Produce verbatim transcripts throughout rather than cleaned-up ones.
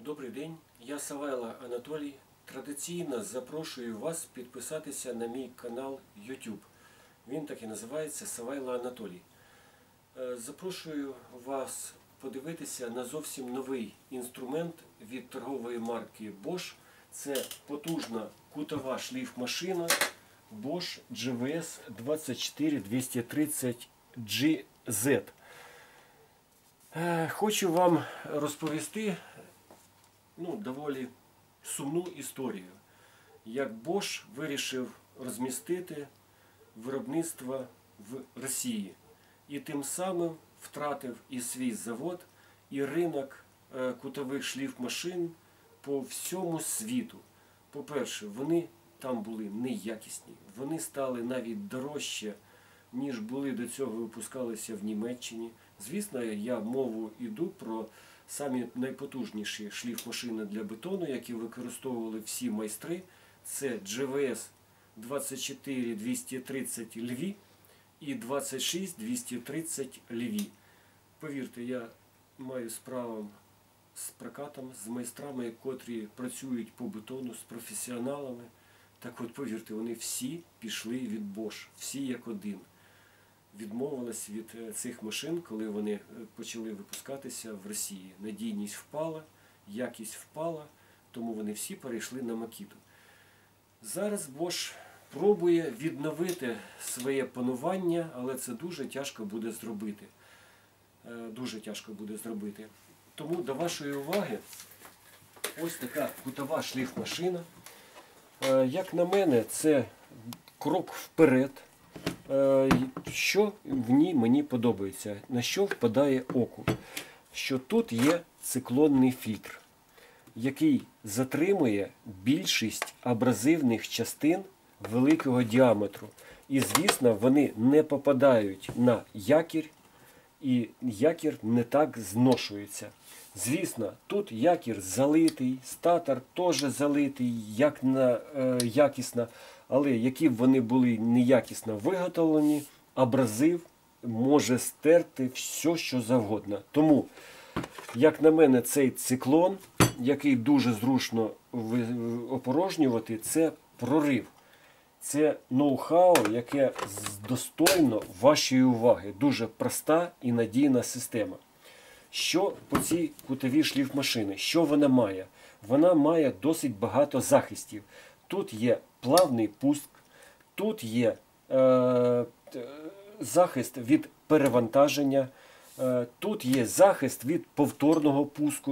Добрий день, я Савайло Анатолій. Традиційно запрошую вас підписатися на мій канал YouTube. Він так і називається Савайло Анатолій. Запрошую вас подивитися на зовсім новий інструмент від торгової марки Bosch. Це потужна кутова шліфмашина Bosch джі ві ес двадцять чотири двісті тридцять джі зет. Хочу вам розповісти ну, доволі сумну історію, як Bosch вирішив розмістити виробництво в Росії. І тим самим втратив і свій завод, і ринок кутових шліфмашин по всьому світу. По-перше, вони там були неякісні, вони стали навіть дорожче, ніж були до цього випускалися в Німеччині. Звісно, я мову йду про самі найпотужніші шліфмашини для бетону, які використовували всі майстри. Це джі ві ес двадцять чотири двісті тридцять Львів і двадцять шість двісті тридцять Львів. Повірте, я маю справу з прокатом, з майстрами, котрі працюють по бетону, з професіоналами. Так от, повірте, вони всі пішли від Bosch, всі як один. Відмовились від цих машин, коли вони почали випускатися в Росії. Надійність впала, якість впала, тому вони всі перейшли на Makita. Зараз Bosch пробує відновити своє панування, але це дуже тяжко буде зробити. Дуже тяжко буде зробити. Тому до вашої уваги ось така кутова шліфмашина. Як на мене, це крок вперед. Що в ній мені подобається, на що впадає око? Що тут є циклонний фільтр, який затримує більшість абразивних частин великого діаметру. І, звісно, вони не попадають на якір, і якір не так зношується. Звісно, тут якір залитий, статор теж залитий, як на, е, якісно, але які б вони були неякісно виготовлені, абразив може стерти все, що завгодно. Тому, як на мене, цей циклон, який дуже зручно опорожнювати, це прорив. Це ноу-хау, яке достойно вашої уваги. Дуже проста і надійна система. Що по цій кутовій шліфмашині? Що вона має? Вона має досить багато захистів. Тут є плавний пуск, тут є е, захист від перевантаження, е, тут є захист від повторного пуску.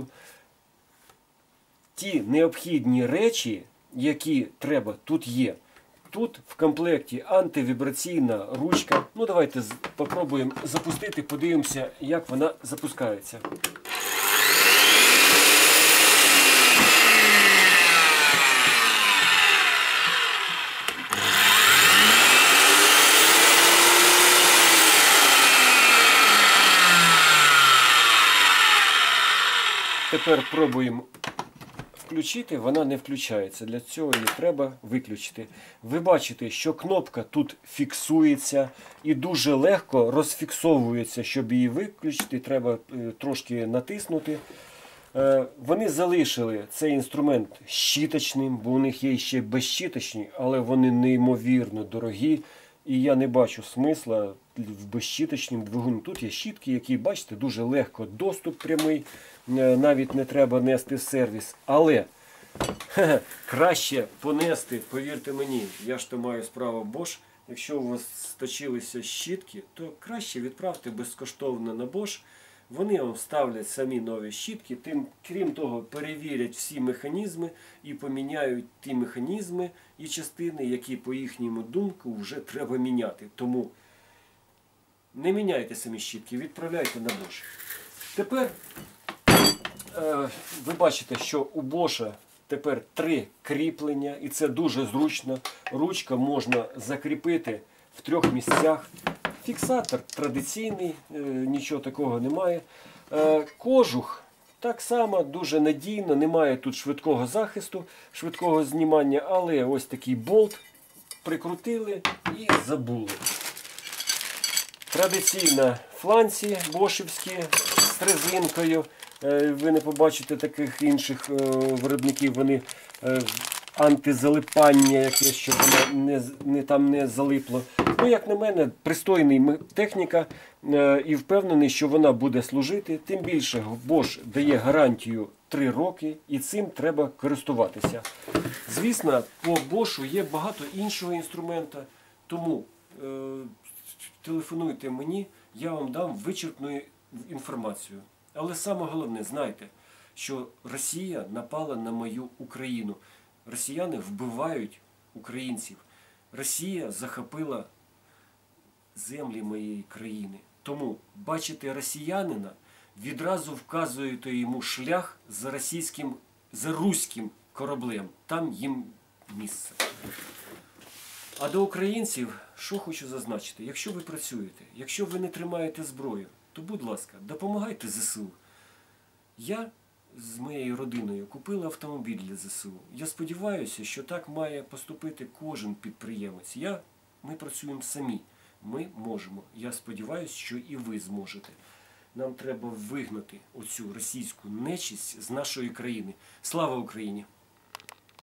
Ті необхідні речі, які треба, тут є. Тут в комплекті антивібраційна ручка. Ну, давайте спробуємо запустити, подивимося, як вона запускається. Тепер пробуємо включити, вона не включається. Для цього її треба виключити. Ви бачите, що кнопка тут фіксується і дуже легко розфіксовується. Щоб її виключити, треба трошки натиснути. Вони залишили цей інструмент щіточним, бо у них є ще безщіточні, але вони неймовірно дорогі. І я не бачу смисла в безщіточнім двигуні. Тут є щітки, які, бачите, дуже легко доступ прямий. Навіть не треба нести в сервіс. Але ха, краще понести, повірте мені, я ж то маю справу Bosch. Якщо у вас сточилися щітки, то краще відправте безкоштовно на Bosch. Вони вам ставлять самі нові щітки, тим, крім того, перевірять всі механізми і поміняють ті механізми і частини, які, по їхньому думку, вже треба міняти. Тому не міняйте самі щітки, відправляйте на Bosch. Тепер е, ви бачите, що у Bosch тепер три кріплення, і це дуже зручно. Ручка можна закріпити в трьох місцях. Фіксатор традиційний, нічого такого немає. Кожух так само дуже надійно, немає тут швидкого захисту, швидкого знімання, але ось такий болт прикрутили і забули. Традиційно фланці бошівські з резинкою. е, ви не побачите таких інших е, виробників, вони е, антизалипання якесь, щоб воно не, з- не, там не залипло. Ну, як на мене, пристойний ми- техніка е, і впевнений, що вона буде служити. Тим більше Bosch дає гарантію три роки і цим треба користуватися. Звісно, по Bosch є багато іншого інструмента, тому е, телефонуйте мені, я вам дам вичерпну інформацію. Але саме головне, знайте, що Росія напала на мою Україну. Росіяни вбивають українців. Росія захопила землі моєї країни. Тому бачите росіянина, відразу вказуєте йому шлях за російським, за руським кораблем. Там їм місце. А до українців, що хочу зазначити, якщо ви працюєте, якщо ви не тримаєте зброю, то, будь ласка, допомагайте ЗСУ. Я з моєю родиною купили автомобіль для ЗСУ. Я сподіваюся, що так має поступити кожен підприємець. Я, ми працюємо самі. Ми можемо. Я сподіваюся, що і ви зможете. Нам треба вигнати оцю російську нечисть з нашої країни. Слава Україні!